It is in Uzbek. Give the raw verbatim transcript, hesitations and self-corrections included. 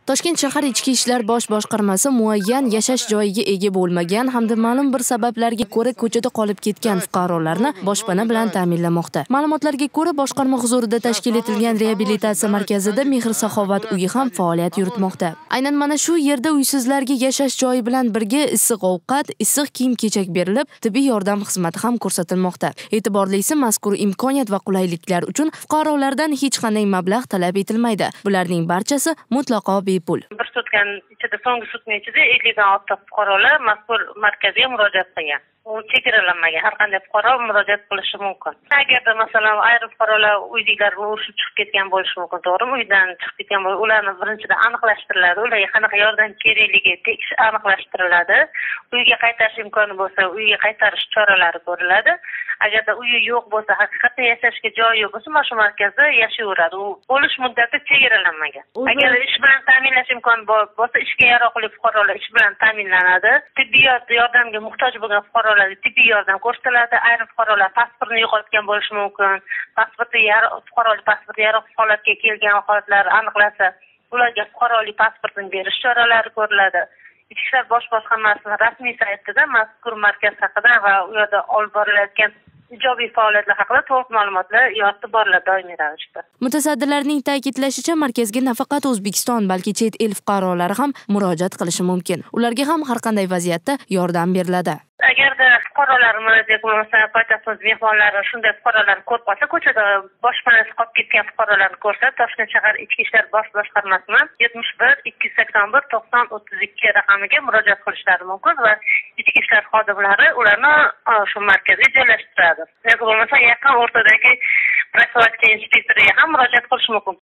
Toshkent shahar ichki ishlar bosh boshqarmasi muayyan yashash joyiga ega bo'lmagan hamda ma'lum bir sabablarga ko'ra ko'chada qolib ketgan fuqarolarni boshpana bilan ta'minlamoqda. Ma'lumotlarga ko'ra, boshqarma huzurida tashkil etilgan reabilitatsiya markazida Mehr-saxovat uyi ham faoliyat yuritmoqda. Aynan mana shu yerda uysizlarga yashash joyi bilan birga issiq ovqat, issiq kiyim-kechak berilib, tibbiy yordam xizmati ham ko'rsatilmoqda. E'tiborlisi, mazkur imkoniyat va qulayliklar uchun fuqarolardan hech qanday mablag' talab etilmaydi. Bularning barchasi mutlaqo bepul. Bir sutkan ichida so'nggi sutning ichida ellikdan ortiq fuqarolar mazkur markazga murojaat qilgan. U chegaralanmagan, har qanday fuqaro murojaat qilishi mumkin. Agarda masalan ayrim fuqarolar uyliklarini urishib chiqib ketgan bo'lishi mumkin, to'g'rimi? Uydan chiqib ketgan bo'lsa, ularni birinchidan aniqlashtiriladi, ularga qanaqa yordam kerakligi tekshir aniqlashtiriladi. Uyga qaytarish imkoni bo'lsa, uyga qaytarish choralari ko'riladi. Agarda uyi yo'q bo'lsa, haqiqatda yashashga joyi yo'q bo'lsa, mana shu markazda yashayveradi. U bo'lish muddati chegaralanmagan. Agar ish bilan ta'minlash imkoni bo'lsa, ishga yaroqli fuqarolar ish bilan ta'minlanadi. Tibbiyot yordamga muhtoj bo'lgan fuqarolarga tibbiy yordam ko'rsatiladi. Ayrim fuqarolar pasportini yo'qotgan bo'lishi mumkin. Pasporti yaroq fuqarolik pasporti yaroq holatga kelgan holatlar aniqlasa, ularga fuqarolik pasportini berish choralari ko'riladi. Ichki ishlar bosh boshqarmasining rasmiy saytida mazkur markaz haqida va u yerda olib borilayotgan ijobiy faoliyatlar haqida to'liq ma'lumotlar yoritib boriladi doimiy ravishda. Mutasaddilarning ta'kidlashicha, markazga nafaqat O'zbekiston, balki chet el fuqarolari ham murojaat qilishi mumkin. Ularga ham har qanday vaziyatda yordam beriladi. Agarda fuqarolar murojaat qilmasa, poytaxtimiz mehmonlari shunday fuqarolarni ko'rib qolsa, ko'chada boshpanasi qolib ketgan fuqarolarni ko'rsa, Toshkent shahar ichki ishlar bosh boshqarmasining yetmish bir ikki yuz sakson bir to'qson o'ttiz ikki raqamiga murojaat qilishlari mumkin va ichki ishlar xodimlari ularni shu markazga joylashtiradi. Yoki bo'lmasa yaqin o'rtadagi profilaktika inspektoriga ham murojaat qilish mumkin.